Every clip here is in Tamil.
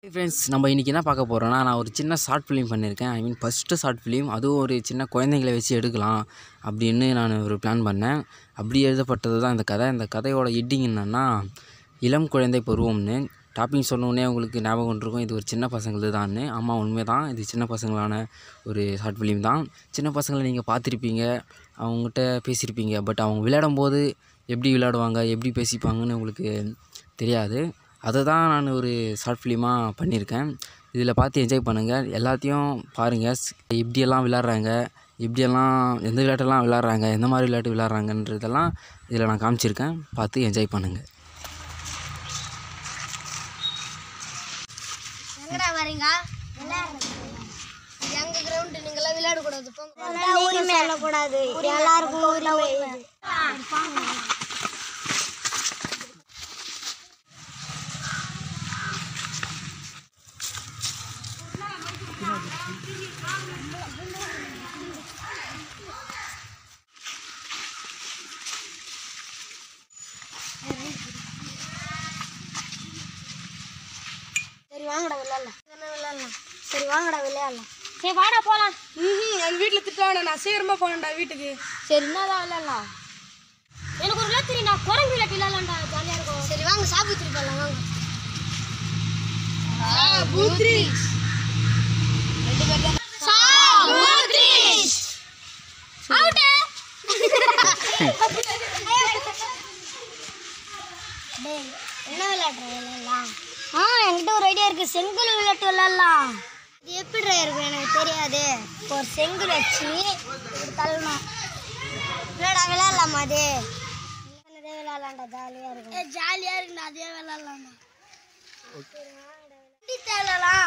ஃப்ரெண்ட்ஸ், நம்ம இன்றைக்கி என்ன பார்க்க போகிறோன்னா, நான் ஒரு சின்ன ஷார்ட் ஃபிலிம் பண்ணியிருக்கேன். I mean first short film. அதுவும் ஒரு சின்ன குழந்தைங்களை வச்சு எடுக்கலாம் அப்படின்னு நான் ஒரு பிளான் பண்ணேன். அப்படி எழுதப்பட்டது தான் இந்த கதை. இந்த கதையோட ஹெட்டிங் என்னென்னா, இளம் குழந்தை பருவம்னு. டாப்பிங் சொன்னோடனே உங்களுக்கு ஞாபகம் இருக்கும், இது ஒரு சின்ன பசங்களது தான்னு. ஆமாம், உண்மை தான். இது சின்ன பசங்களான ஒரு ஷார்ட் ஃபிலிம் தான். சின்ன பசங்களை நீங்கள் பார்த்துருப்பீங்க, அவங்ககிட்ட பேசியிருப்பீங்க. பட் அவங்க விளையாடும்போது எப்படி விளையாடுவாங்க, எப்படி பேசிப்பாங்கன்னு உங்களுக்கு தெரியாது. அதை தான் நான் ஒரு ஷார்ட் ஃபிலிமாக பண்ணியிருக்கேன். இதில் பார்த்து என்ஜாய் பண்ணுங்கள். எல்லாத்தையும் பாருங்கள், எப்படியெல்லாம் விளையாடுறாங்க, எப்படியெல்லாம் எந்த விளையாட்டெல்லாம் விளையாடுறாங்க, எந்த மாதிரி விளையாட்டு விளையாடுறாங்கன்றதெல்லாம் இதில் நான் காமிச்சிருக்கேன். பார்த்து என்ஜாய் பண்ணுங்கள். எங்கடா வரீங்க? எங்க கிரவுண்ட் நீங்களாம் விளையாடக்கூடாது. உரிமை சொல்லக்கூடாது, எல்லாருக்கும் உரிமை. சரி வாங்கடா விளையாடலாம். சரி வாங்கடா விளையாடலாம். சரி வாடா போலாம். எங்கள் வீட்டில் திட்டுவாங்க, நான் சீக்கிரமாக போனேன்டா வீட்டுக்கு. சரி என்னதான் விளையாடலாம்? எனக்கு ஒரு விளையாட்டு தெரியும், நான் குரங்கு விளையாட்டு விளையாடலாம்டா, ஜாலியாக இருக்கும். சரி வாங்க சாப்பிட்டு போகலாம். வாங்க என்ன விளையாடுற விளையாடலாம்? என்கிட்ட ஒரு ஐடியா இருக்கு. செங்கல் விளையாட்டு விளையாடலாம். இது எப்படி இருக்கும் எனக்கு தெரியாது. ஒரு செங்கல் வச்சு தள்ளணும். விளையாடலாமா? அது அதே விளையாடலாம்டா, ஜாலியா இருக்கும். ஜாலியா இருக்குண்ணா, அதே விளையாடலாம்டா. வண்டி தேடலாம்.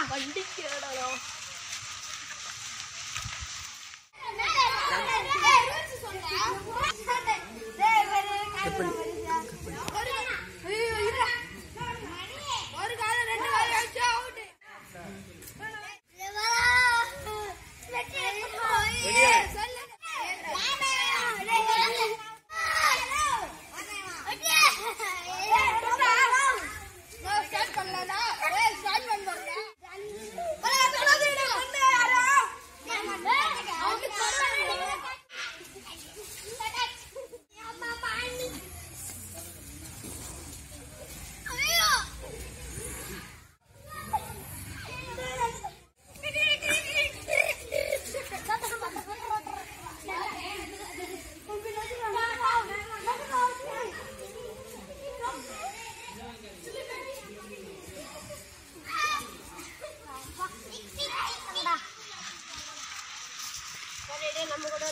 நம்ம கூட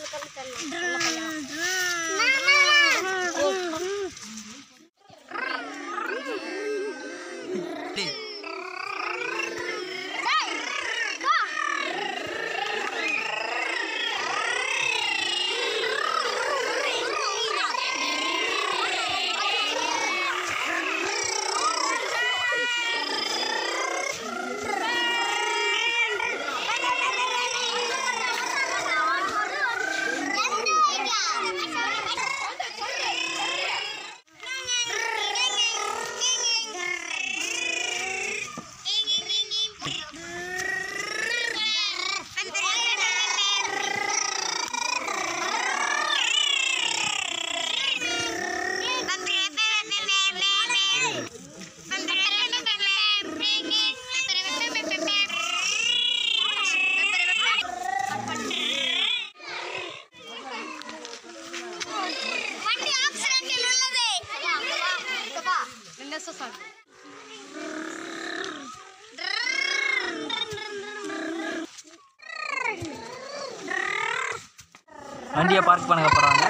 வண்டியை பார்க் பண்ண போகிறாங்க.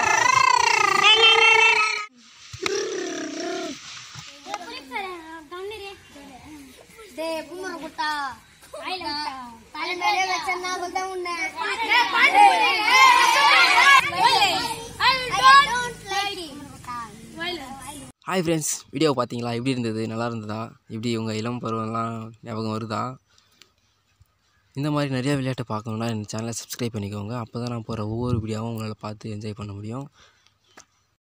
ஹாய் ஃப்ரெண்ட்ஸ், வீடியோ பார்த்தீங்களா? எப்படி இருந்தது? நல்லா இருந்ததா? எப்படி உங்கள் இளம் பருவம்லாம் ஞாபகம் வருதா? இந்த மாதிரி நிறையா விளையாட்டை பார்க்கணுன்னா இந்த சேனலை சப்ஸ்கிரைப் பண்ணிக்கோங்க. அப்போ தான் நான் போகிற ஒவ்வொரு வீடியோவும் உங்களால் பார்த்து என்ஜாய் பண்ண முடியும்.